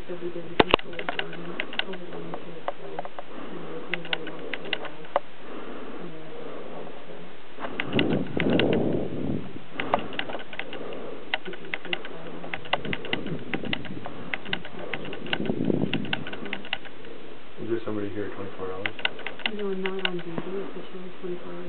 so he doesn't control the burn over the winter, so, you know, if anybody wants to know, Is there somebody here 24 hours? no, I'm not on duty officially 24